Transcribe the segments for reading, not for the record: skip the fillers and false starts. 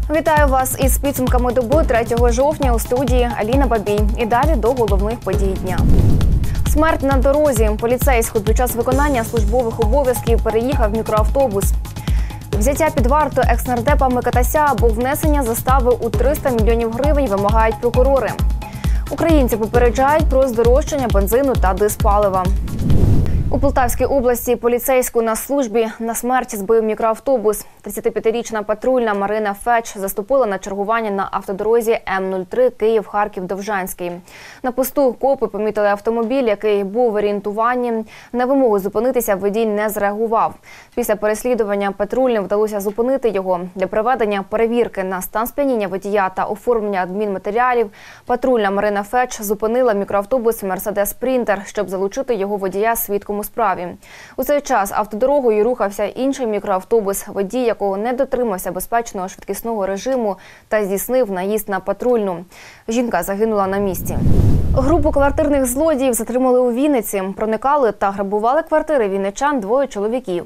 Вітаю вас із підсумками доби 3 жовтня у студії Аліна Бабій. І далі до головних подій дня. Смерть на дорозі. Поліцейський під час виконання службових обов'язків переїхав мікроавтобус. Взяття під варту екс-нардепа Микитася або внесення застави у 300 мільйонів гривень вимагають прокурори. Українці попереджають про здорожчання бензину та диспалива. У Полтавській області поліцейську на службі на смерть збив мікроавтобус. 35-річна патрульна Марина Феч заступила на чергування на автодорозі М-03 Київ-Харків-Довжанський. На посту копи помітили автомобіль, який був в орієнтуванні. На вимогу зупинитися водій не зреагував. Після переслідування патрульним вдалося зупинити його. Для проведення перевірки на стан сп'яніння водія та оформлення адмінматеріалів патрульна Марина Феч зупинила мікроавтобус «Мерседес Спрінтер», щоб залучити його водія свідком у справі. У цей час автодорогою рухався інший мікроавтобус, водій якого не дотримався безпечного швидкісного режиму та здійснив наїзд на патрульну. Жінка загинула на місці. Групу квартирних злодіїв затримали у Вінниці. Проникали та грабували квартири вінничан двоє чоловіків.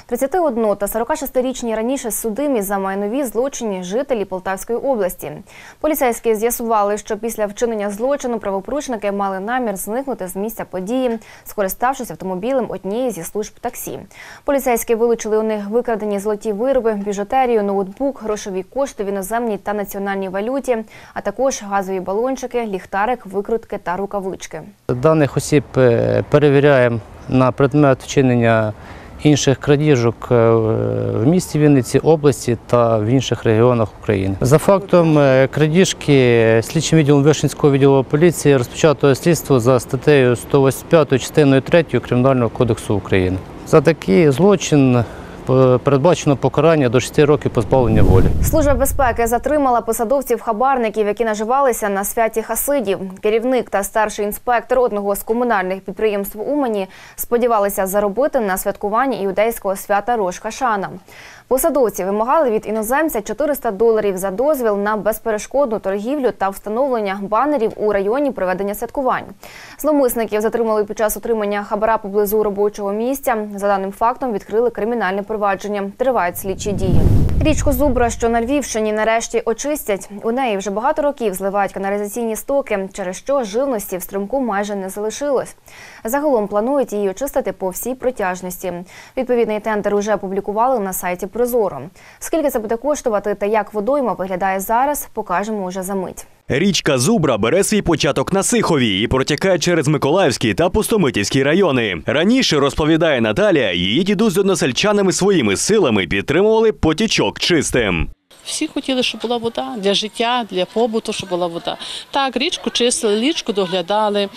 31 та 46-річні раніше судимі за майнові злочини жителі Полтавської області. Поліцейські з'ясували, що після вчинення злочину правопорушники мали намір зникнути з місця події, скориставшись автомобілем однієї зі служб таксі. Поліцейські вилучили у них викрадені золоті вироби, біжутерію, ноутбук, грошові кошти в іноземній та національній валюті, а також газові балончики, ліхтарик, викрутки та рукавички. Даних осіб перевіряємо на предмет вчинення інших крадіжок в місті Вінниці, області та в інших регіонах України. За фактом крадіжки слідчим відділом Вишенського відділу поліції розпочато слідство за статтею 185 частиною 3 Кримінального кодексу України. За такий злочин передбачено покарання до 6 років позбавлення волі. Служба безпеки затримала посадовців-хабарників, які наживалися на святі хасидів. Керівник та старший інспектор одного з комунальних підприємств Умані сподівалися заробити на святкуванні іудейського свята Рош Хашана. Посадовці вимагали від іноземця $400 за дозвіл на безперешкодну торгівлю та встановлення банерів у районі проведення святкувань. Зловмисників затримали під час отримання хабара поблизу робочого місця. За даним фактом відкрили кримінальне провадження. Тривають слідчі дії. Річку Зубра, що на Львівщині, нарешті очистять. У неї вже багато років зливають каналізаційні стоки, через що живності в струмку майже не залишилось. Загалом планують її очистити по всій протяжності. Відповідний тендер уже опублікували на сайті Прозоро. Скільки це буде коштувати та як водойма виглядає зараз, покажемо уже за мить. Річка Зубра бере свій початок на Сихові і протікає через Миколаївський та Пустомитівський райони. Раніше, розповідає Наталія, її дідусь з односельчанами своїми силами підтримували потічок чистим. Всі хотіли, щоб була вода для життя, для побуту, щоб була вода. Так, річку чистили, річку доглядали,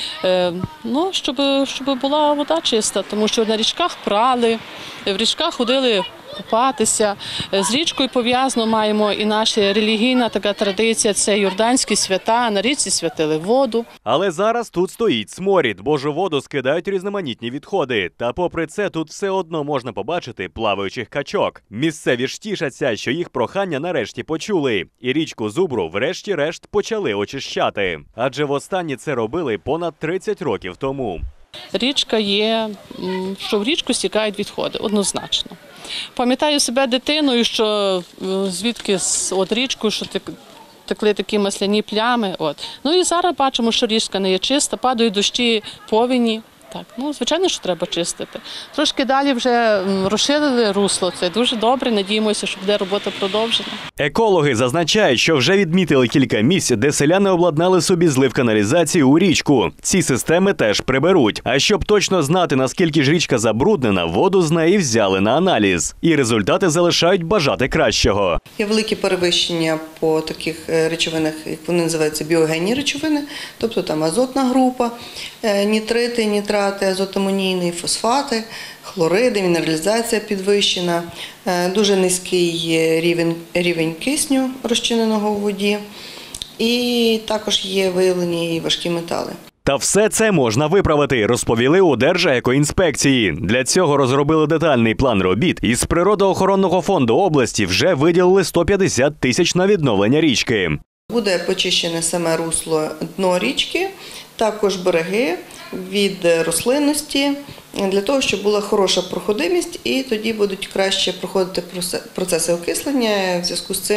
щоб була вода чиста, тому що на річках прали, в річках ходили купатися. З річкою пов'язано маємо і наша релігійна така традиція – це йорданські свята, на річці святили воду. Але зараз тут стоїть сморід, божу воду скидають різноманітні відходи. Та попри це тут все одно можна побачити плаваючих качок. Місцеві ж тішаться, що їх прохання нарешті почули. І річку Зубру врешті-решт почали очищати. Адже востаннє це робили понад 30 років тому. Річка є, що в річку стікають відходи, однозначно. Пам'ятаю себе дитиною, що звідки от річку, що текли такі масляні плями. Ну і зараз бачимо, що річка не є чиста, падають дощі, повені. Так, звичайно, що треба чистити. Трошки далі вже розширили русло, це дуже добре, надіємося, що буде робота продовжена. Екологи зазначають, що вже відмітили кілька місць, де селяни обладнали собі злив каналізації у річку. Ці системи теж приберуть. А щоб точно знати, наскільки ж річка забруднена, воду з неї взяли на аналіз. І результати залишають бажати кращого. Є великі перевищення по таких речовинах, як вони називаються біогенні речовини, тобто там азотна група, нітрити, нітрати, азотамонійний, фосфати, хлориди, мінералізація підвищена, дуже низький рівень кисню, розчиненого у воді, і також є виявлені важкі метали. Та все це можна виправити, розповіли у Держекоінспекції. Для цього розробили детальний план робіт і з Природоохоронного фонду області вже виділили 150 тисяч на відновлення річки. Буде почищене саме русло, дно річки, також береги від рослинності, для того, щоб була хороша проходимість і тоді будуть краще проходити процеси окислення, в зв'язку з цим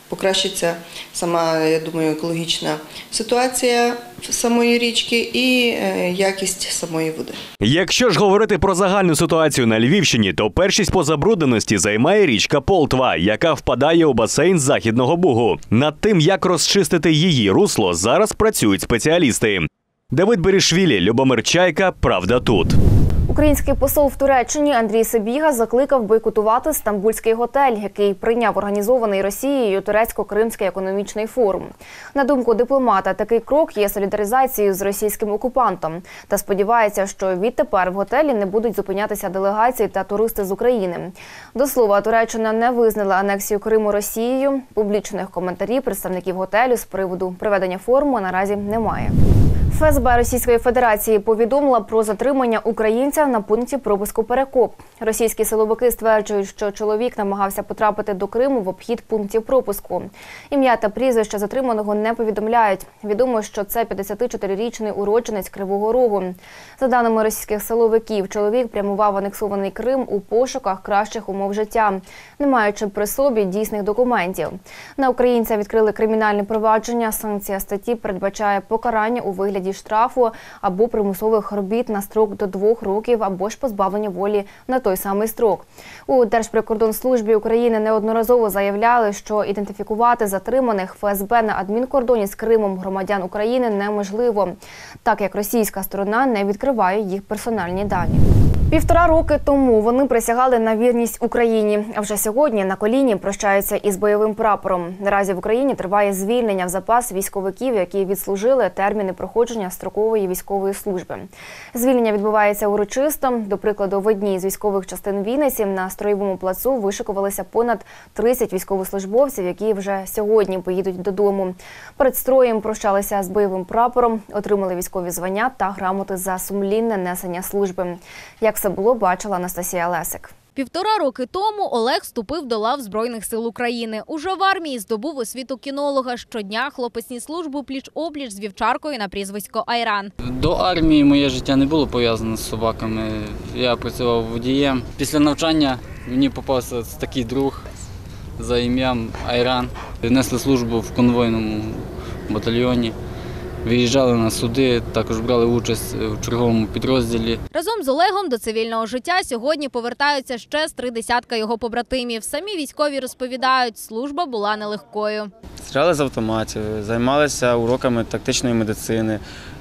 покращиться сама, я думаю, екологічна ситуація самої річки і якість самої води. Якщо ж говорити про загальну ситуацію на Львівщині, то першість по забрудненості займає річка Полтва, яка впадає у басейн Західного Бугу. Над тим, як розчистити її русло, зараз працюють спеціалісти. Давид Берішвілі, Любомир Чайка, «Правда тут». Український посол в Туреччині Андрій Сибіга закликав бойкотувати Стамбульський готель, який прийняв організований Росією Турецько-Кримський економічний форум. На думку дипломата, такий крок є солідаризацією з російським окупантом та сподівається, що відтепер в готелі не будуть зупинятися делегації та туристи з України. До слова, Туреччина не визнала анексію Криму Росією. Публічних коментарів представників готелю з приводу проведення форуму наразі немає. ФСБ Російської Федерації повідомила про затримання українця на пункті пропуску Перекоп. Російські силовики стверджують, що чоловік намагався потрапити до Криму в обхід пунктів пропуску. Ім'я та прізвище затриманого не повідомляють. Відомо, що це 54-річний уродженець Кривого Рогу. За даними російських силовиків, чоловік прямував в анексований Крим у пошуках кращих умов життя, не маючи при собі дійсних документів. На українця відкрили кримінальне провадження. Санкція статті передбачає покарання у вигляді штрафу або примусових робіт на строк до 2 років, або ж позбавлення волі на той самий строк. У Держприкордонслужбі України неодноразово заявляли, що ідентифікувати затриманих ФСБ на адмінкордоні з Кримом громадян України неможливо, так як російська сторона не відкриває їх персональні дані. 1,5 роки тому вони присягали на вірність Україні, а вже сьогодні на коліні прощаються із бойовим прапором. Наразі в Україні триває звільнення в запас військовиків, які відслужили терміни проходження строкової військової служби. Звільнення відбувається урочисто. До прикладу, в одній з військових частин Вінниці на Строєвому плацу вишикувалися понад 30 військовослужбовців, які вже сьогодні поїдуть додому. Перед строєм прощалися з бойовим прапором, отримали військові звання та грамоти за сумлінне несення служби. Як все було, бачила Анастасія Лесик. 1,5 роки тому Олег вступив до лав Збройних сил України. Уже в армії здобув освіту кінолога. Щодня хлопець ніс службу пліч-опліч з вівчаркою на прізвисько Айран. До армії моє життя не було пов'язане з собаками. Я працював водієм. Після навчання мені попався такий друг за ім'ям Айран. Несли службу в конвойному батальйоні. Виїжджали на суди, також брали участь у черговому підрозділі. Разом з Олегом до цивільного життя сьогодні повертаються ще з 30 його побратимів. Самі військові розповідають, служба була нелегкою. Стріляли з автоматів, займалися уроками тактичної медицини.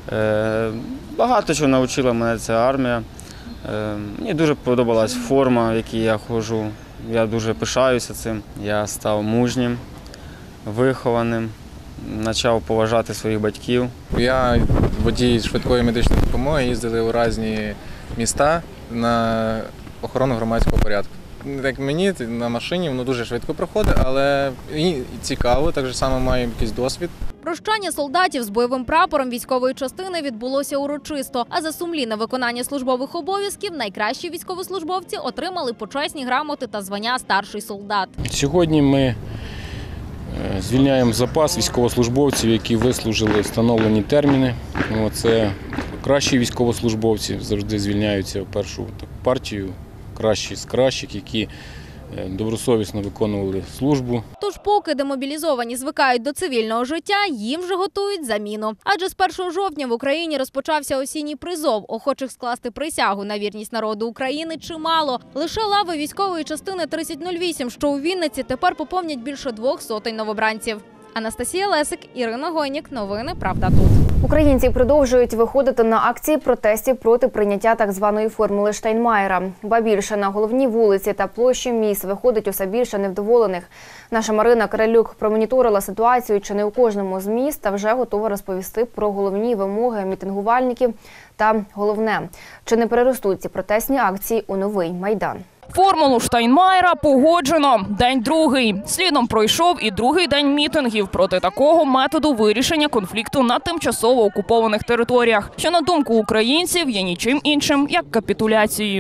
Багато чого навчила мене ця армія. Мені дуже подобалась форма, в якій я ходжу. Я дуже пишаюся цим. Я став мужнім, вихованим. Почав поважати своїх батьків. Я водій швидкої медичної допомоги, їздили у різні міста на охорону громадського порядку. Як мені на машині воно дуже швидко проходить, але і цікаво, так само маю якийсь досвід. Прощання солдатів з бойовим прапором військової частини відбулося урочисто, а за сумлінне виконання службових обов'язків найкращі військовослужбовці отримали почесні грамоти та звання старший солдат. Сьогодні ми звільняємо запас військовослужбовців, які вислужили встановлені терміни. Це кращі військовослужбовці, завжди звільняються в першу партію, кращі з кращих, які добросовісно виконували службу. Тож поки демобілізовані звикають до цивільного життя, їм вже готують заміну. Адже з 1 жовтня в Україні розпочався осінній призов. Охочих скласти присягу на вірність народу України чимало. Лише лави військової частини 3008, що у Вінниці, тепер поповнять більше 200 новобранців. Анастасія Лесик, Ірина Гойнік. Новини «Правда тут». Українці продовжують виходити на акції протестів проти прийняття так званої формули Штайнмаєра. Ба більше, на головні вулиці та площі міст виходить усе більше невдоволених. Наша Марина Карелюк промоніторила ситуацію чи не у кожному з міст та вже готова розповісти про головні вимоги мітингувальників та, головне, чи не переростуть ці протестні акції у новий Майдан. Формулу Штайнмаєра погоджено. День другий. Слідом пройшов і другий день мітингів проти такого методу вирішення конфлікту на тимчасово окупованих територіях, що, на думку українців, є нічим іншим, як капітуляцією.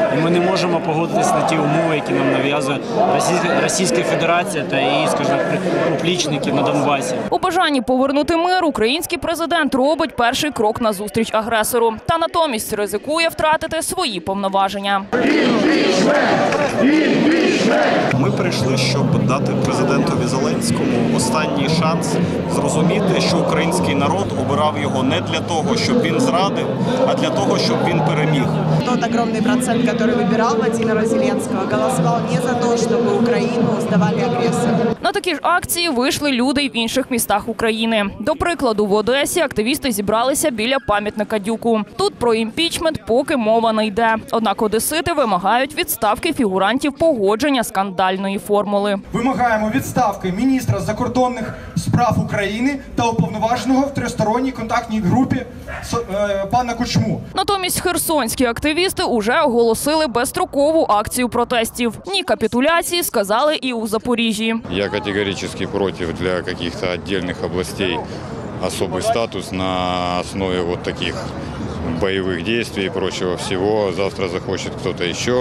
І ми не можемо погодитися на ті умови, які нам нав'язує Російська Федерація та її, скажімо, поплічники на Донбасі. У бажанні повернути мир український президент робить перший крок назустріч агресору. Та натомість ризикує втратити свої повноваження. Ми прийшли, щоб дати президентові Зеленському останній шанс зрозуміти, що український народ обирав його не для того, щоб він зрадив, а для того, щоб він переміг. Тот огромный процент, который выбирал Владимира Зеленского, голосовал не за то, чтобы Украину сдавали агрессору. На такі ж акції вийшли люди й в інших містах України. До прикладу, в Одесі активісти зібралися біля пам'ятника Дюку. Тут про імпічмент поки мова не йде. Однак одесити вимагають відставки фігурантів погодження скандальної формули. Вимагаємо відставки міністра закордонних справ України та уповноваженого в тристоронній контактній групі пана Кучму. Натомість херсонські активісти уже оголосили безстрокову акцію протестів. Ні капітуляції, сказали і у Запоріжжі. Я категорически против для каких-то отдельных областей особый статус на основе вот таких боевых действий и прочего всего. Завтра захочет кто-то еще.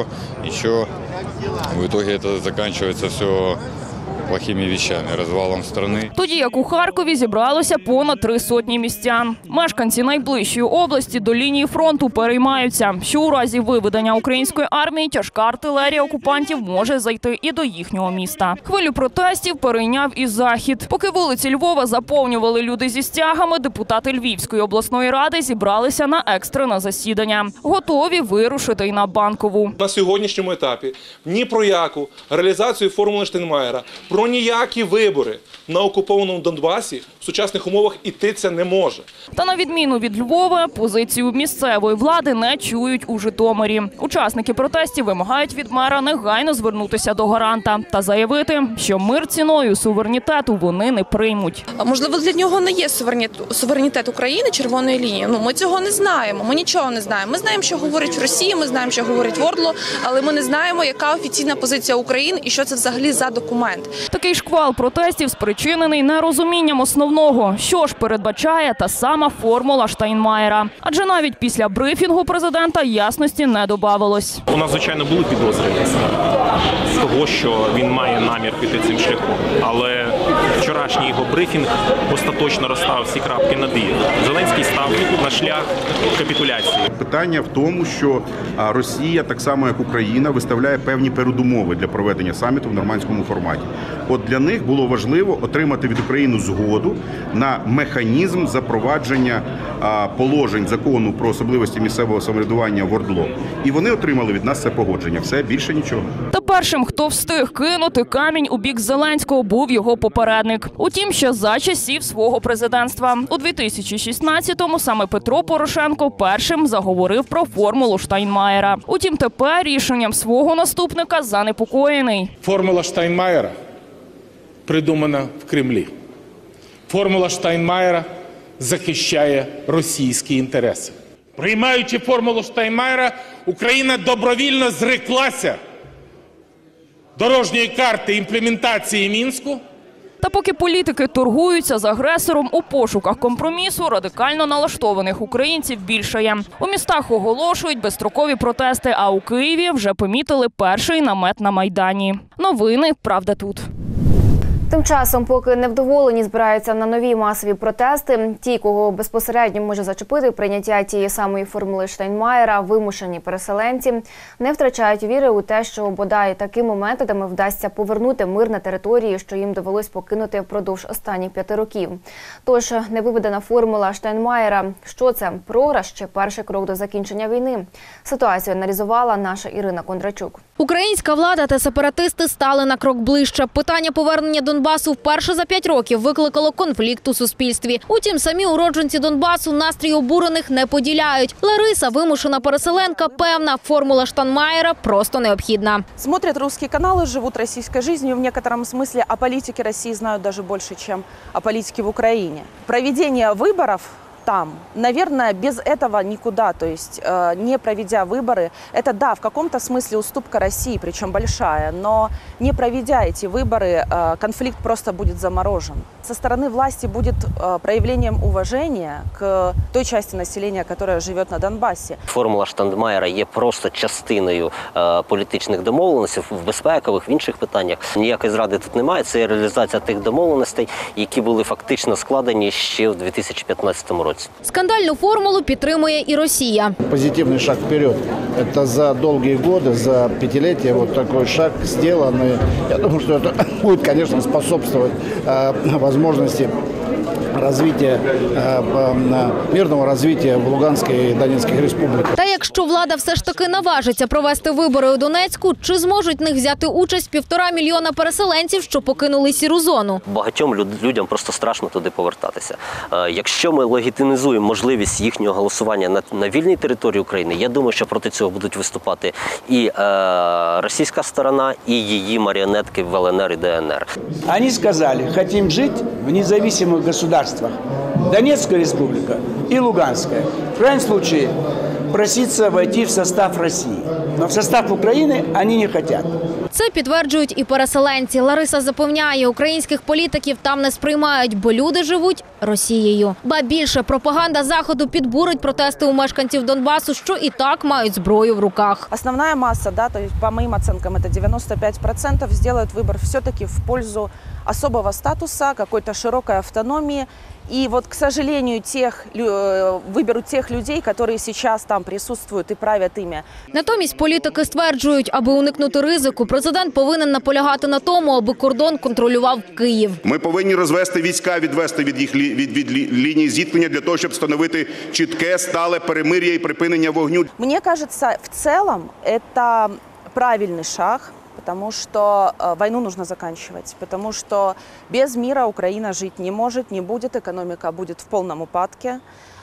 В итоге это заканчивается все плохими вещами, розвалом країни. Тоді як у Харкові зібралося понад 300 містян. Мешканці найближчої області до лінії фронту переймаються, що у разі виведення української армії тяжка артилерія окупантів може зайти і до їхнього міста. Хвилю протестів перейняв і Захід. Поки вулиці Львова заповнювали люди зі стягами, депутати Львівської обласної ради зібралися на екстрене засідання. Готові вирушити й на Банкову. На сьогоднішньому етапі ні про яку реалізацію формули Штайнмаєра, про ніякі вибори на окупованому Донбасі в сучасних умовах ітися не може. Та на відміну від Львова, позицію місцевої влади не чують у Житомирі. Учасники протестів вимагають від мера негайно звернутися до гаранта та заявити, що мир ціною суверенітету вони не приймуть. Можливо, для нього не є суверенітет України червоною лінією. Ми цього не знаємо, ми нічого не знаємо. Ми знаємо, що говорить в Росії, ми знаємо, що говорить Вордло, але ми не знаємо, яка офіційна позиція України і що це взагалі за документ. Такий шквал протестів спричинений нерозумінням основного, що ж передбачає та сама формула Штайнмаєра. Адже навіть після брифінгу президента ясності не добавилось. У нас, звичайно, були підозри з того, що він має намір піти цим шляхом. Але вчорашній його брифінг остаточно розставив всі крапки над «і». Зеленський став на шлях капітуляції. Питання в тому, що Росія, так само як Україна, виставляє певні передумови для проведення саміту в нормандському форматі. От для них було важливо отримати від України згоду на механізм запровадження положень закону про особливості місцевого самоврядування в ОРДЛО. І вони отримали від нас це погодження. Все, більше нічого. Та першим, хто встиг кинути камінь у бік Зеленського, був його попередник. Утім, ще за часів свого президентства. У 2016-му саме Петро Порошенко першим заговорив про формулу Штайнмаєра. Утім, тепер рішенням свого наступника занепокоєний. Формула Штайнмаєра придумана в Кремлі. Формула Штайнмаєра захищає російські інтереси. Приймаючи формулу Штайнмаєра, Україна добровільно зреклася дорожньої карти імплементації Мінську. Та поки політики торгуються з агресором, у пошуках компромісу радикально налаштованих українців більшає. У містах оголошують безстрокові протести, а у Києві вже помітили перший намет на Майдані. Новини «Правда тут». Тим часом, поки невдоволені збираються на нові масові протести, ті, кого безпосередньо може зачепити прийняття тієї самої формули Штайнмаєра, вимушені переселенці, не втрачають віри у те, що бодай такими методами вдасться повернути мир на території, що їм довелось покинути впродовж останніх 5 років. Тож, невиведена формула Штайнмаєра – що це? Програш чи перший крок до закінчення війни? Ситуацію аналізувала наша Ірина Кондрачук. Українська влада та сепаратисти стали на крок ближче. Питання повернення Донбасу вперше за 5 років викликало конфлікт у суспільстві. Утім, самі уродженці Донбасу настрій обурених не поділяють. Лариса, вимушена переселенка, певна, формула Штайнмаєра просто необхідна. Смотрят русские каналы, живут российской жизнью. В некотором смысле о политике России знают даже больше, чем о политике в Украине. Проведение выборов там. Наверное, без этого никуда, то есть не проведя выборы, это да, в каком-то смысле уступка России, причем большая, но не проведя эти выборы, конфликт просто будет заморожен. Со стороны власти будет проявлением уважения к той части населения, которая живет на Донбасі. Формула Штайнмайєра є просто частиною політичних домовленостей в безпекових, в інших питаннях. Ніякої зради тут немає, це реалізація тих домовленостей, які були фактично складені ще в 2015 році. Скандальну формулу підтримує і Росія. Позитивный шаг вперед. Это за долгие годы, за пятилетия вот такой шаг сделан. Я думаю, что это будет, конечно, способствовать возможности развития, мирного развития в Луганській і Донецькій республіках. Та якщо влада все ж таки наважиться провести вибори у Донецьку, чи зможуть в них взяти участь 1,5 мільйона переселенців, що покинули сіру зону? Багатьом людям просто страшно туди повертатися. Якщо ми легітимізуємо можливість їхнього голосування на вільній території України, я думаю, що проти цього будуть виступати і російська сторона, і її маріонетки в ЛНР і ДНР. Вони сказали, хочемо жити в незалежних государствах. Донецкая республика и Луганская. В крайнем случае проситься войти в состав России. Но в состав Украины они не хотят. Це підтверджують і переселенці. Лариса запевняє, українських політиків там не сприймають, бо люди живуть Росією. Ба більше, пропаганда Заходу підбурить протести у мешканців Донбасу, що і так мають зброю в руках. Основная масса, да, то есть по моим оценкам это 95%, сделают выбор все-таки в пользу особого статуса, какой-то широкой автономии. И вот, к сожалению, выберут тех людей, которые сейчас там присутствуют и правят ими. Натомість політики стверджують, аби уникнути ризику, президент повинен наполягати на тому, аби кордон контролював Київ. Ми повинні розвести війська, відвести від лінії зіткнення для того, щоб встановити чітке, стале перемир'я і припинення вогню. Мне кажется, в целом это правильный шаг. Потому что войну нужно заканчивать, потому что без мира Украина жить не может, не будет, экономика будет в полном упадке.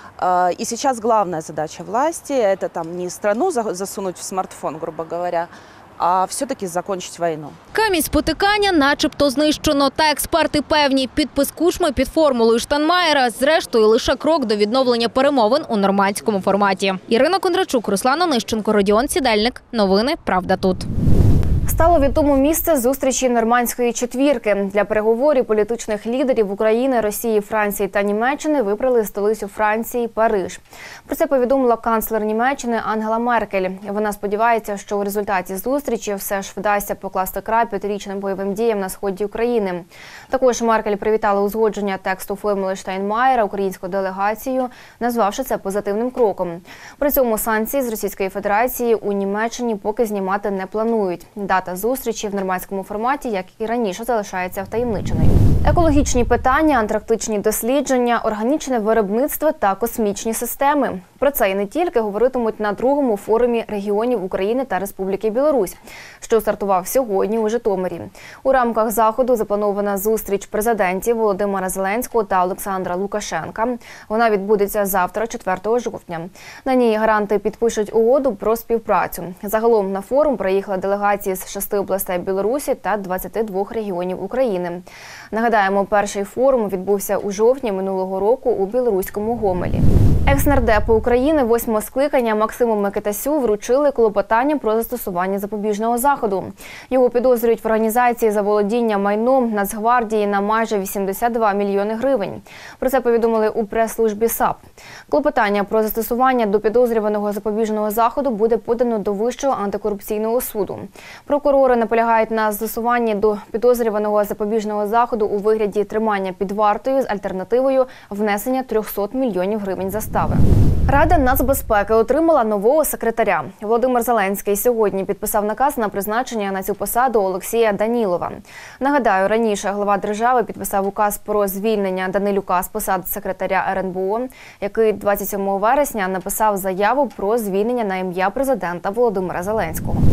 И сейчас главная задача власти – это там не страну засунуть в смартфон, грубо говоря, а все-таки закончить війну. Камінь спотикання начебто знищено. Та експерти певні, підпис Кучми під формулою Штайнмайєра зрештою лише крок до відновлення перемовин у нормандському форматі. Ірина Кондрачук, Руслан Онищенко, Родіон Сідельник. Новини «Правда тут». Стало відомо місце зустрічі нормандської четвірки. Для переговорів політичних лідерів України, Росії, Франції та Німеччини вибрали столицю Франції – Париж. Про це повідомила канцлер Німеччини Ангела Меркель. Вона сподівається, що у результаті зустрічі все ж вдасться покласти край 5-річним бойовим діям на сході України. Також Меркель привітала узгодження тексту формули Штайнмайєра українською делегацією, назвавши це позитивним кроком. При цьому санкції з Російської Федерації у Німеччині поки знімати не планують. Дата зустрічі в нормандському форматі, як і раніше, залишається втаємниченою. Екологічні питання, антарктичні дослідження, органічне виробництво та космічні системи. Про це і не тільки говоритимуть на другому форумі регіонів України та Республіки Білорусь, що стартував сьогодні у Житомирі. У рамках заходу запланована зустріч президентів Володимира Зеленського та Олександра Лукашенка. Вона відбудеться завтра, 4 жовтня. На ній гаранти підпишуть угоду про співпрацю. Загалом на форум приїхали делегації з 6 областей Білорусі та 22 регіонів України. Нагадаємо, перший форум відбувся у жовтні минулого року у білоруському Гомелі. Екс-нардепу України 8-го скликання Максиму Микитасю вручили клопотання про застосування запобіжного заходу. Його підозрюють в організації заволодіння майном Нацгвардії на майже 82 мільйони гривень. Про це повідомили у прес-службі САП. Клопотання про застосування до підозрюваного запобіжного заходу буде подано до Вищого антикорупційного суду. Прокурори наполягають на застосуванні до підозрюваного запобіжного заходу у вигляді тримання під вартою з альтернативою внесення 300 мільйонів гривень застави. Рада нацбезпеки отримала нового секретаря. Володимир Зеленський сьогодні підписав наказ на призначення на цю посаду Олексія Данілова. Нагадаю, раніше глава держави підписав указ про звільнення Данилюка з посади секретаря РНБО, який 27 вересня написав заяву про звільнення на ім'я президента Володимира Зеленського.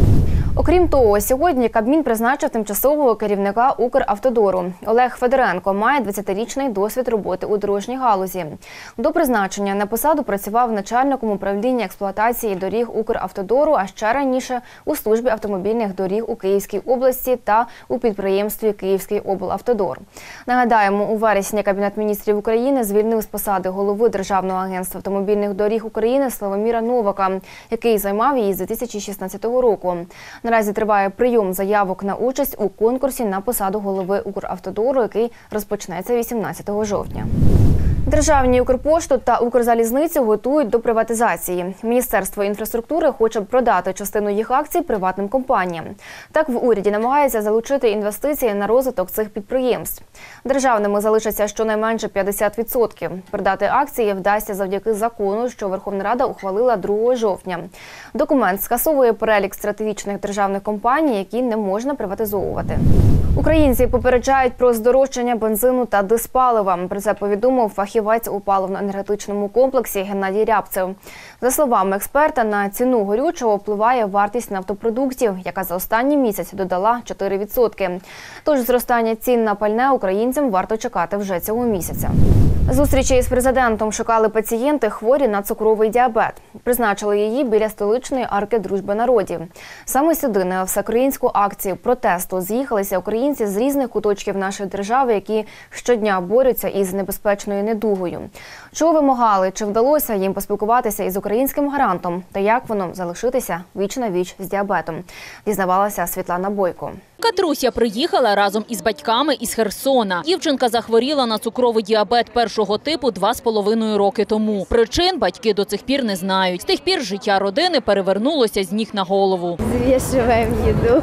Окрім того, сьогодні Кабмін призначив тимчасового керівника Укравтодору. Олег Федоренко має 20-річний досвід роботи у дорожній галузі. До призначення на посаду працював начальником управління експлуатації доріг Укравтодору, а ще раніше у службі автомобільних доріг у Київській області та у підприємстві Київський облавтодор. Нагадаємо, у вересні Кабінет міністрів України звільнив з посади голови Державного агентства автомобільних доріг України Славоміра Новака, який займав її з 2016 року. Наразі триває прийом заявок на участь у конкурсі на посаду голови Укравтодору, який розпочнеться 18 жовтня. Державні Укрпошту та Укрзалізницю готують до приватизації. Міністерство інфраструктури хоче продати частину їх акцій приватним компаніям. Так, в уряді намагаються залучити інвестиції на розвиток цих підприємств. Державними залишаться щонайменше 50%. Продати акції вдасться завдяки закону, що Верховна Рада ухвалила 2 жовтня. Документ скасовує перелік стратегічних державних компаній, які не можна приватизовувати. Українці попереджають про здорожчання бензину та дизпалива. Про це повідомив фахівець у паливно-енергетичному комплексі Геннадій Рябцев. За словами експерта, на ціну горючого впливає вартість нафтопродуктів, яка за останній місяць додала 4%. Тож зростання цін на пальне українцям варто чекати вже цього місяця. Зустрічі із президентом шукали пацієнти, хворі на цукровий діабет. Призначили її біля столичної арки Дружби народів. Саме сюди на всеукраїнську акцію протесту з'їхалися українці з різних куточків нашої держави, які щодня борються із небезпечною недугою. Чого вимагали, чи вдалося їм поспілкуватися із українським гарантом та як воно залишитися віч на віч з діабетом, дізнавалася Світлана Бойко. Катруся приїхала разом із батьками із Херсона. Дівчинка захворіла на цукровий діабет першого типу 2,5 роки тому. Причин батьки до цих пір не знають. З тих пір життя родини перевернулося з ніг на голову. Звішуємо їду.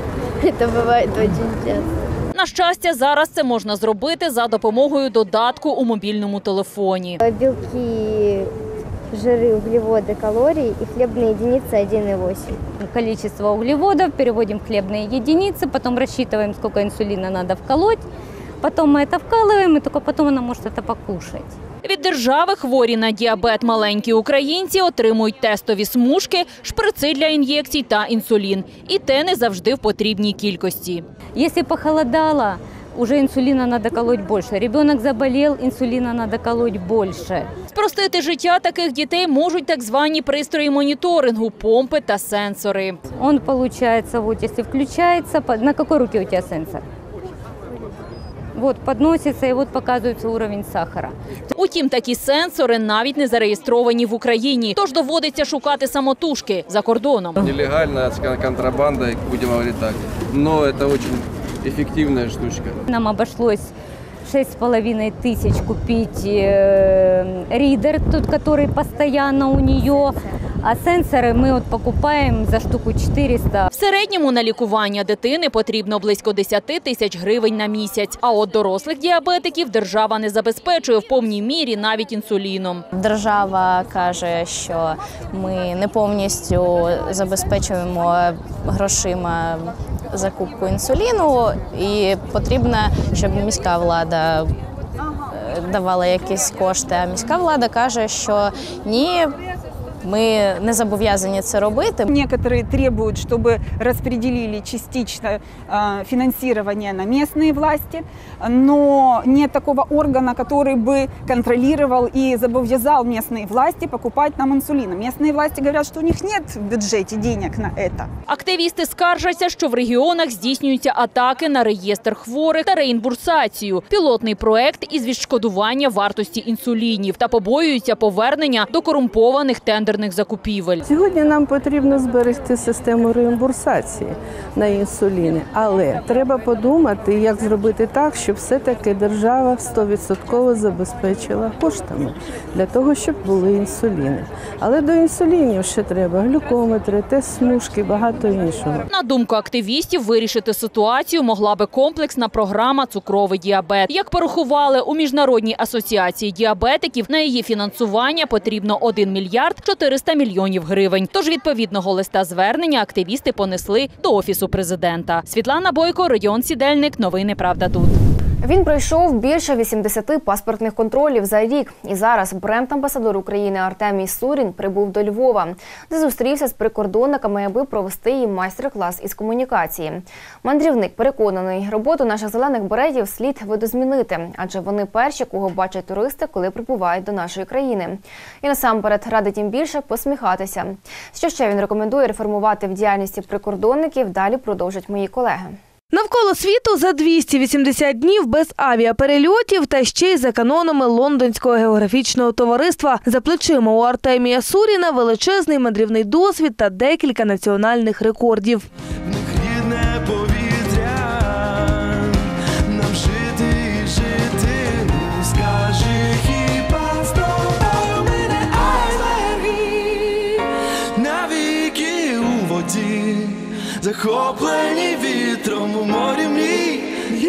Це буває дуже часто. На щастя, зараз це можна зробити за допомогою додатку у мобільному телефоні. Білки, жиры, углеводы, калории и хлебные единицы 1,8. Количество углеводов переводим в хлебные единицы, потом рассчитываем, сколько инсулина надо вколоть, потом мы это вкалываем, и только потом она может это покушать. Від держави хворі на діабет маленькі українці отримують тестові смужки, шприци для ін'єкцій та інсулін. І те не завжди в потрібній кількості. Если похолодало, уже инсулина надо колоть больше. Ребенок заболел, инсулина надо колоть больше. Спростити життя таких дітей можуть так звані пристрої моніторингу, помпи та сенсори. Он, получается, вот если включается, на какой руке у тебя сенсор? Вот, подносится и вот показывается уровень сахара. Утім, такі сенсори навіть не зареєстровані в Україні, тож доводиться шукати самотужки за кордоном. Нелегально, контрабанда, будем говорить так, но это очень эффективная штучка. Нам обошлось 6,5 тысяч купить ридер, тот, который постоянно у нее, а сенсори ми от покупаємо за штуку 400. В середньому на лікування дитини потрібно близько 10 тисяч гривень на місяць. А от дорослих діабетиків держава не забезпечує в повній мірі навіть інсуліном. Держава каже, що ми не повністю забезпечуємо грошима закупку інсуліну і потрібно, щоб міська влада давала якісь кошти. А міська влада каже, що ні, мы не зобов'язані це робити. Некоторые требуют, чтобы распределили частично финансирование на местные власти, но нет такого органа, который бы контролировал и зобов'язал местные власти покупать нам инсулин. Местные власти говорят, что у них нет в бюджете денег на это. Активісти скаржаться, що в регіонах здійснюються атаки на реєстр хворих та реімбурсацію, пілотний проект із відшкодування вартості інсулінів та побоюються повернення до корумпованих тендерних закупівель. Сьогодні нам потрібно зберегти систему реімбурсації на інсуліни, але треба подумати, як зробити так, щоб все-таки держава 100% забезпечила коштами для того, щоб були інсуліни. Але до інсулінів ще треба глюкометри, тест-смужки, багато іншого. На думку активістів, вирішити ситуацію могла би комплексна програма «Цукровий діабет». Як порахували у Міжнародній асоціації діабетиків, на її фінансування потрібно 1 мільярд 400 мільйонів гривень. Тож відповідного листа звернення активісти понесли до Офісу президента. Світлана Бойко, Родіон Сідельник. Новини «Правда тут». Він пройшов більше 80 паспортних контролів за рік. І зараз бренд-амбасадор України Артемій Сурін прибув до Львова, де зустрівся з прикордонниками, аби провести їм майстер-клас із комунікації. Мандрівник переконаний, роботу наших зелених беретів слід видозмінити, адже вони перші, кого бачать туристи, коли прибувають до нашої країни. І насамперед радить їм більше посміхатися. Що ще він рекомендує реформувати в діяльності прикордонників, далі продовжать мої колеги. Навколо світу за 280 днів без авіаперельотів та ще й за канонами Лондонського географічного товариства. За плечима у Артемія Суріна величезний мандрівний досвід та декілька національних рекордів. Захоплені вітром у морі мрій.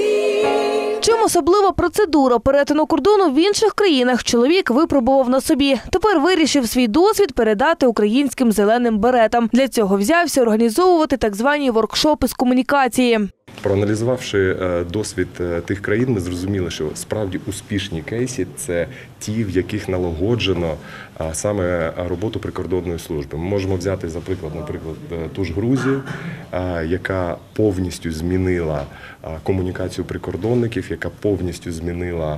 Чим особлива процедура перетину кордону в інших країнах чоловік випробував на собі. Тепер вирішив свій досвід передати українським зеленим беретам. Для цього взявся організовувати так звані воркшопи з комунікації. Проаналізувавши досвід тих країн, ми зрозуміли, що справді успішні кейси – це ті, в яких налагоджено саме роботу прикордонної служби. Ми можемо взяти, за приклад, наприклад, ту ж Грузію, яка повністю змінила комунікацію прикордонників, яка повністю змінила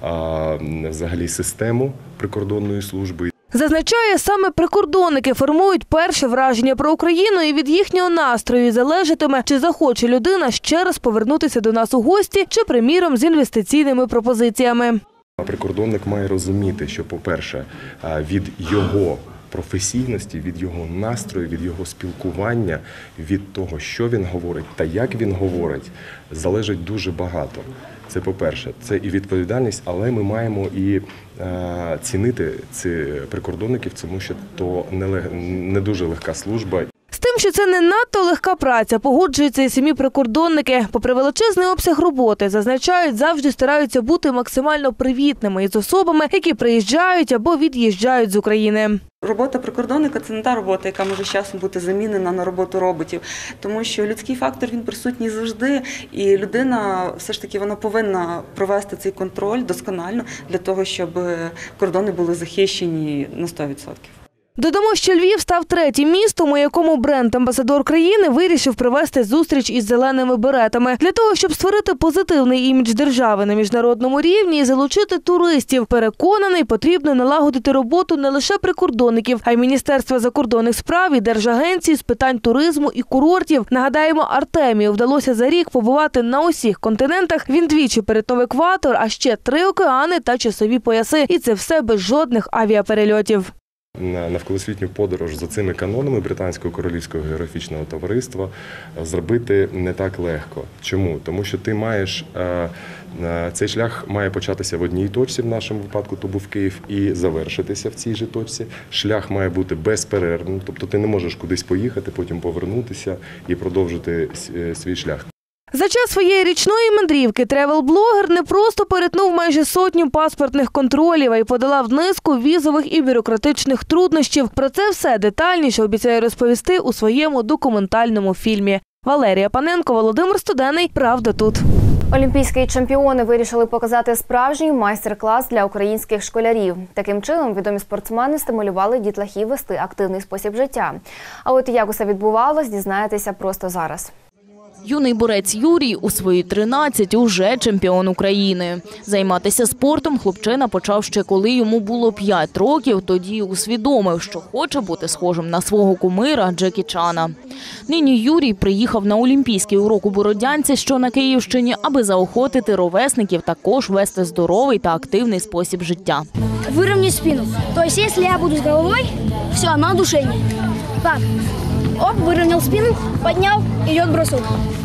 взагалі систему прикордонної служби. Зазначає, саме прикордонники формують перше враження про Україну, і від їхнього настрою залежатиме, чи захоче людина ще раз повернутися до нас у гості, чи, приміром, з інвестиційними пропозиціями. Прикордонник має розуміти, що, по-перше, від його професійності, від його настрою, від його спілкування, від того, що він говорить та як він говорить, залежить дуже багато. Це по-перше, це і відповідальність, але ми маємо і цінити цих прикордонників, тому що то не дуже легка служба. З тим, що це не надто легка праця, погоджуються і самі прикордонники. Попри величезний обсяг роботи, зазначають, завжди стараються бути максимально привітними із особами, які приїжджають або від'їжджають з України. Робота прикордонника – це не та робота, яка може з часом бути замінена на роботу роботів. Тому що людський фактор, він присутній завжди, і людина все ж таки вона повинна провести цей контроль досконально для того, щоб кордони були захищені на 100%. Додамо, що Львів став третім містом, у якому бренд-амбасадор країни вирішив провести зустріч із зеленими беретами. Для того, щоб створити позитивний імідж держави на міжнародному рівні і залучити туристів, переконаний, потрібно налагодити роботу не лише прикордонників, а й Міністерства закордонних справ і Держагенції з питань туризму і курортів. Нагадаємо, Артемію вдалося за рік побувати на усіх континентах. Він двічі перетнув екватор, а ще 3 океани та часові пояси. І це все без жодних авіаперельотів. Навколосвітню подорож за цими канонами Британського королівського географічного товариства зробити не так легко. Чому? Тому що ти маєш, цей шлях має початися в одній точці, в нашому випадку то був Київ, і завершитися в цій же точці. Шлях має бути безперервним, тобто ти не можеш кудись поїхати, потім повернутися і продовжити свій шлях. За час своєї річної мандрівки тревел-блогер не просто перетнув майже 100 паспортних контролів, а й подолав низку візових і бюрократичних труднощів. Про це все детальніше обіцяє розповісти у своєму документальному фільмі. Валерія Паненко, Володимир Студений. Правда тут. Олімпійські чемпіони вирішили показати справжній майстер-клас для українських школярів. Таким чином, відомі спортсмени стимулювали дітлахів вести активний спосіб життя. А от як усе відбувалось, дізнаєтеся просто зараз. Юний борець Юрій у свої 13 уже чемпіон України. Займатися спортом хлопчина почав ще коли йому було 5 років, тоді усвідомив, що хоче бути схожим на свого кумира Джекі Чана. Нині Юрій приїхав на Олімпійський урок у Бородянці, що на Київщині, аби заохотити ровесників також вести здоровий та активний спосіб життя. Вирівняй спину. Тобто, якщо я буду з головою, все, на душенні. Так. Оп, выровнял спину, поднял, идет бросок.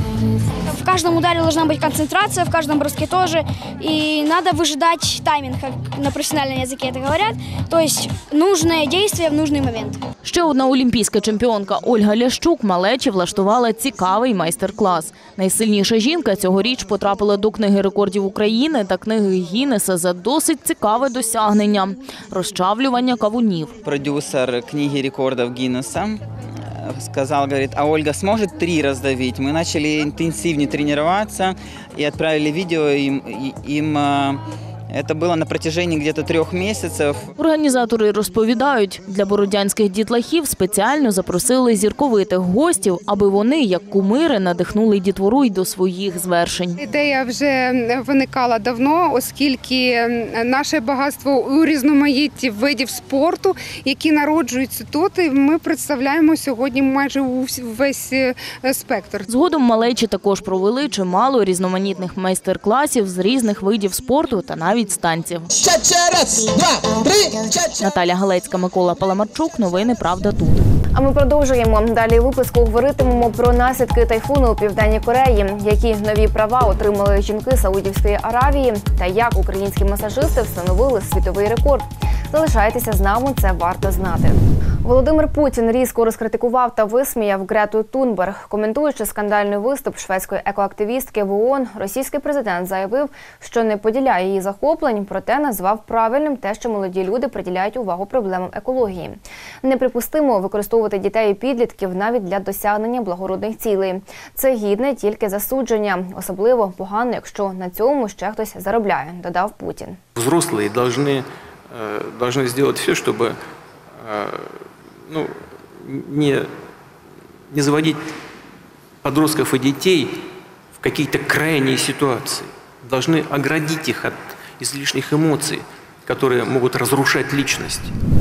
В каждом ударе должна быть концентрация, в каждом броске тоже. И надо выжидать тайминг, как на профессиональном языке это говорят. То есть нужное действие в нужный момент. Ще одна олімпійська чемпіонка Ольга Лящук малечі влаштувала цікавий майстер-клас. Найсильніша жінка цьогоріч потрапила до книги рекордів України та книги Гіннеса за досить цікаве досягнення – розчавлювання кавунів. Продюсер книги рекордів Гіннеса сказал, говорит, а Ольга сможет 3 раздавить? Мы начали интенсивнее тренироваться и отправили видео им. Це було на протяжении где-то 3 місяців. Організатори розповідають, для бородянських дітлахів спеціально запросили зірковитих гостів, аби вони, як кумири, надихнули дітвору й до своїх звершень. Ідея вже виникала давно, оскільки наше багатство у різноманітті видів спорту, які народжуються тут, і ми представляємо сьогодні майже весь спектр. Згодом малечі також провели чимало різноманітних майстер-класів з різних видів спорту та навіть з танців. Раз, два, три, Наталя Галецька, Микола Паламарчук. Новини «Правда» тут. А ми продовжуємо. Далі у випуску говоритимемо про наслідки тайфуну у Південній Кореї, які нові права отримали жінки Саудівської Аравії та як українські масажисти встановили світовий рекорд. Залишайтеся з нами, це варто знати. Володимир Путін різко розкритикував та висміяв Грету Тунберг. Коментуючи скандальний виступ шведської екоактивістки в ООН, російський президент заявив, що не поділяє її захоплень, проте назвав правильним те, що молоді люди приділяють увагу проблемам екології. Неприпустимо використовувати дітей і підлітків навіть для досягнення благородних цілей. Це гідне тільки засудження. Особливо погано, якщо на цьому ще хтось заробляє, додав Путін. Взрослые должны сделать все, чтобы не заводить подростков и детей в какие-то крайние ситуации. Должны оградить их от излишних эмоций, которые могут разрушать личность.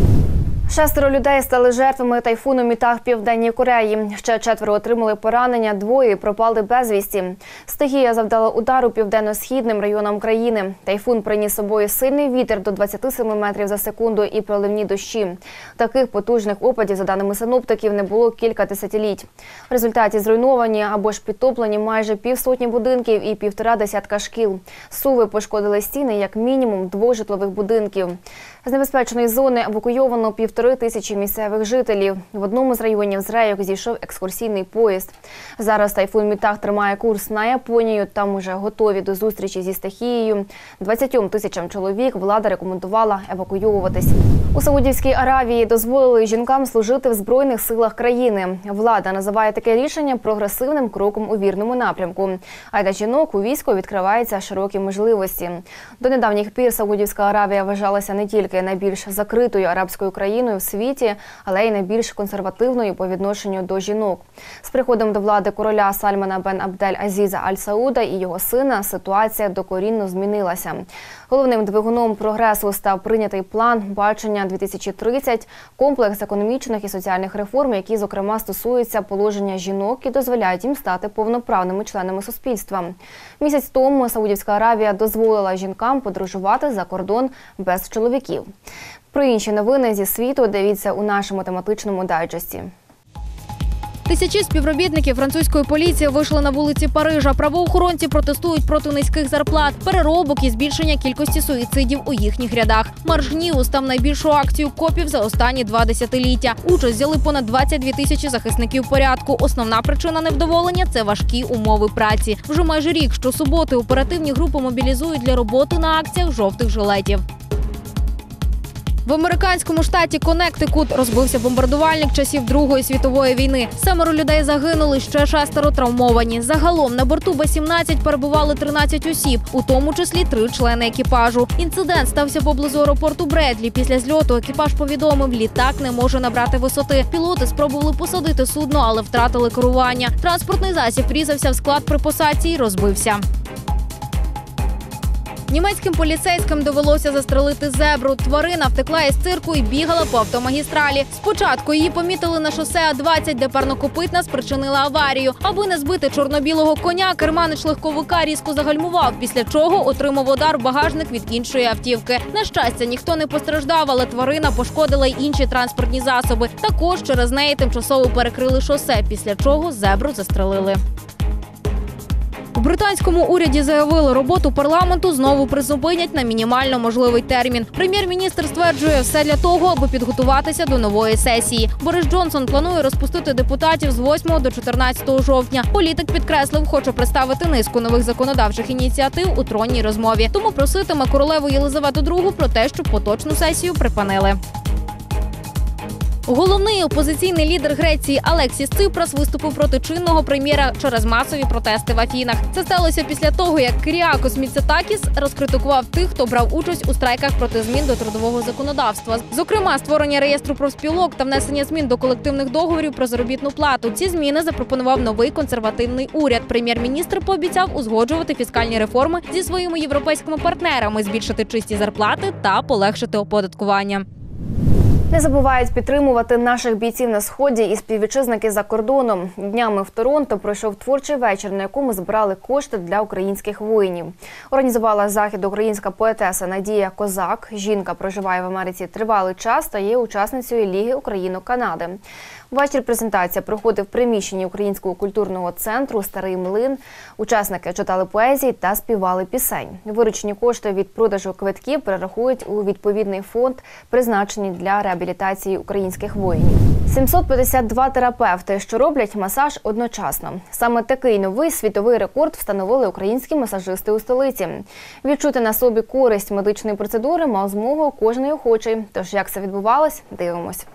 6 людей стали жертвами тайфуну Мітаг в Південній Кореї. Ще 4 отримали поранення, 2 пропали безвісті. Стихія завдала удару південно-східним районам країни. Тайфун приніс з собою сильний вітер до 27 метрів за секунду і проливні дощі. Таких потужних опадів, за даними синоптиків, не було кілька десятиліть. В результаті зруйновані або ж підтоплені майже 50 будинків і 1,5 десятка шкіл. Суви пошкодили стіни як мінімум 2 житлових будинків. З небезпечної зони евакуйовано 1500 місцевих жителів. В одному з районів з рейок зійшов екскурсійний поїзд. Зараз тайфун Мітаг тримає курс на Японію. Там уже готові до зустрічі зі стихією. 20 тисячам чоловік влада рекомендувала евакуйовуватись. У Саудівській Аравії дозволили жінкам служити в Збройних силах країни. Влада називає таке рішення прогресивним кроком у вірному напрямку. А для жінок у війську відкриваються широкі можливості. До недавніх пір Саудівська Аравія вважалася не тільки найбільш закритою арабською країною в світі, але й найбільш консервативною по відношенню до жінок. З приходом до влади короля Сальмана бен Абдель-Азіза Аль-Сауда і його сина ситуація докорінно змінилася. Головним двигуном прогресу став прийнятий план «Бачення 2030» – комплекс економічних і соціальних реформ, які, зокрема, стосуються положення жінок і дозволяють їм стати повноправними членами суспільства. Місяць тому Саудівська Аравія дозволила жінкам подорожувати за кордон без чоловіків. Про інші новини зі світу дивіться у нашому тематичному дайджесті. Тисячі співробітників французької поліції вийшли на вулиці Парижа. Правоохоронці протестують проти низьких зарплат, переробок і збільшення кількості суїцидів у їхніх рядах. Марш гніву став найбільшою акцією копів за останні 2 десятиліття. Участь взяли понад 22 тисячі захисників порядку. Основна причина невдоволення – це важкі умови праці. Вже майже рік щосуботи оперативні групи мобілізують для роботи на акціях жовтих жилетів. В американському штаті Коннектикут розбився бомбардувальник часів Другої світової війни. 7 людей загинули, ще 6 травмовані. Загалом на борту Б-17 перебували 13 осіб, у тому числі 3 члени екіпажу. Інцидент стався поблизу аеропорту Бредлі. Після зльоту екіпаж повідомив, літак не може набрати висоти. Пілоти спробували посадити судно, але втратили керування. Транспортний засіб врізався в склад при посадці і розбився. Німецьким поліцейським довелося застрелити зебру. Тварина втекла із цирку і бігала по автомагістралі. Спочатку її помітили на шосе А-20, де парнокопитна спричинила аварію. Аби не збити чорно-білого коня, керманич легковика різко загальмував, після чого отримав удар в багажник від іншої автівки. На щастя, ніхто не постраждав, але тварина пошкодила й інші транспортні засоби. Також через неї тимчасово перекрили шосе, після чого зебру застрелили. У британському уряді заявили, роботу парламенту знову призупинять на мінімально можливий термін. Прем'єр-міністр стверджує, все для того, аби підготуватися до нової сесії. Борис Джонсон планує розпустити депутатів з 8 до 14 жовтня. Політик підкреслив, хоче представити низку нових законодавчих ініціатив у тронній розмові. Тому проситиме королеву Єлизавету II про те, щоб поточну сесію припинили. Головний опозиційний лідер Греції Алексіс Ципрас виступив проти чинного прем'єра через масові протести в Афінах. Це сталося після того, як Киріакос Міцотакіс розкритикував тих, хто брав участь у страйках проти змін до трудового законодавства. Зокрема, створення реєстру профспілок та внесення змін до колективних договорів про заробітну плату. Ці зміни запропонував новий консервативний уряд. Прем'єр-міністр пообіцяв узгоджувати фіскальні реформи зі своїми європейськими партнерами, збільшити чисті зарплати та полегшити оподаткування. Не забувають підтримувати наших бійців на Сході і співвітчизники за кордоном. Днями в Торонто пройшов творчий вечір, на якому збирали кошти для українських воїнів. Організувала захід українська поетеса Надія Козак. Жінка проживає в Америці тривалий час та є учасницею Ліги Україно-Канади. Ввечері презентація проходив в приміщенні Українського культурного центру «Старий млин». Учасники читали поезії та співали пісень. Виручені кошти від продажу квитків перерахують у відповідний фонд, призначений для реабілітації українських воїнів. 752 терапевти, що роблять масаж одночасно. Саме такий новий світовий рекорд встановили українські масажисти у столиці. Відчути на собі користь медичної процедури мав змогу кожен охочий. Тож як це відбувалось, дивимось.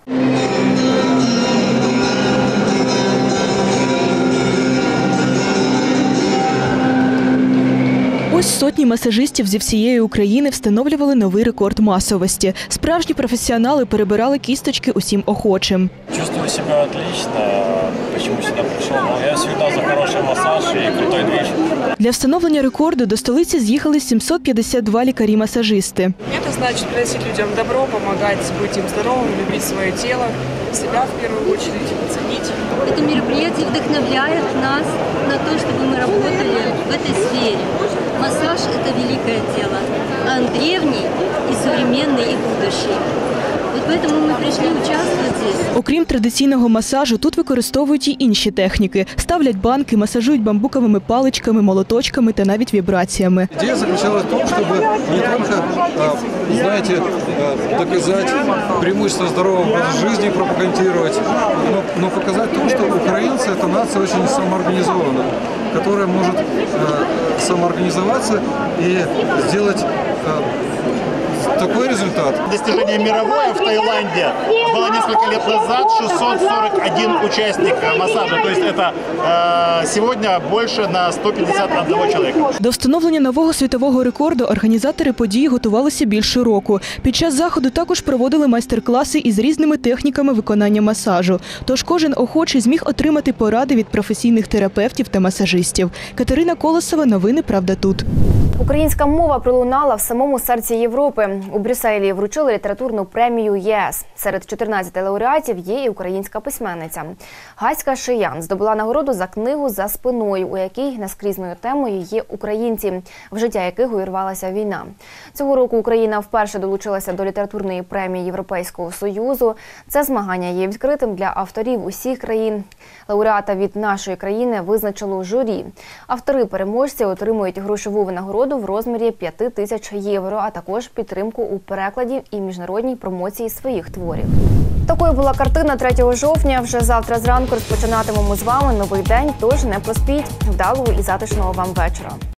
Ось сотні масажистів зі всієї України встановлювали новий рекорд масовості. Справжні професіонали перебирали кісточки усім охочим. Чувствую себе отлично. Почему сюда пришел? Я всегда за хороший массаж и крутой движ. Для встановлення рекорду до столиці з'їхали 752 лікарі-масажисти. Это значит приносить людям добро, помогать быть им здоровым, любить свое тело, себя в первую очередь, ценить. Это мероприятие вдохновляет нас на то, чтобы мы работали в этой сфере. Массаж – это великое дело. Он древний и современный, и будущий. Вот поэтому мы пришли участвовать здесь. Окрім традиційного масажу, тут використовують і інші техніки. Ставлять банки, масажують бамбуковими паличками, молоточками та навіть вібраціями. Ідея заключалась в тому, щоб не тільки, знаєте, доказати преимущество здорового образа життя, пропагандувати, но показати тому, що українці – це нація дуже самоорганізована, яка може самоорганизоваться и сделать такой результат. Достижение мировое в Таиланде было несколько лет назад, 641 участник массажа, то есть это сегодня больше на 151 человека. До встановлення нового світового рекорду організатори події готувалися більше року. Під час заходу також проводили майстер-класи із різними техніками виконання масажу. Тож кожен охочий зміг отримати поради від професійних терапевтів та масажистів. Катерина Колосова, новини «Правда тут». Українська мова пролунала в самому серці Європи. У Брюсселі вручили літературну премію ЄС. Серед 14 лауреатів є і українська письменниця. Гаська Шиян здобула нагороду за книгу «За спиною», у якій наскрізною темою є українці, в життя яких увірвалася війна. Цього року Україна вперше долучилася до літературної премії Європейського Союзу. Це змагання є відкритим для авторів усіх країн. Лауреата від нашої країни визначило журі. Автори-переможці отримують грошову винагороду в розмірі 5000 євро, а також підтримку у перекладі і міжнародній промоції своїх творів. Такою була картина 3 жовтня. Вже завтра зранку розпочинатимемо з вами новий день, тож не проспіть. Вдалого і затишного вам вечора.